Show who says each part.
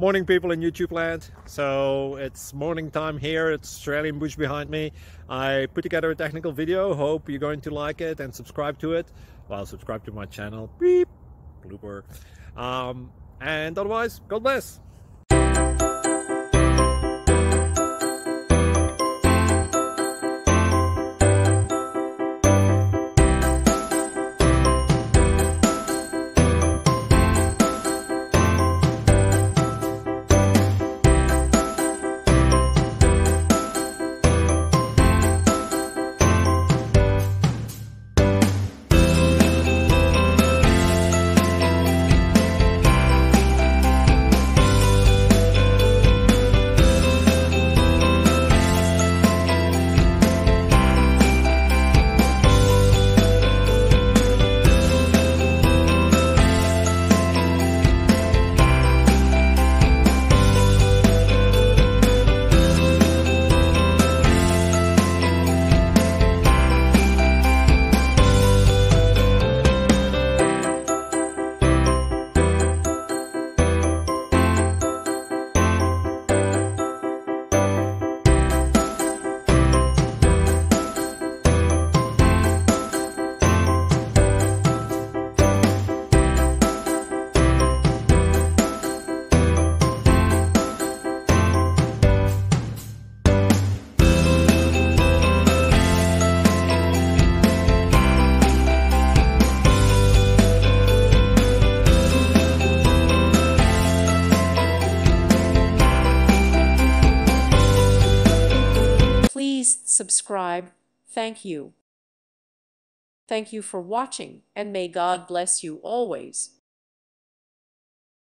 Speaker 1: Morning, people in YouTube land. So it's morning time here. It's Australian bush behind me. I put together a technical video. Hope you're going to like it and subscribe to it. Well, subscribe to my channel. Beep. Blooper. And otherwise, God bless.
Speaker 2: Please subscribe. Thank you. Thank you for watching, and may God bless you always.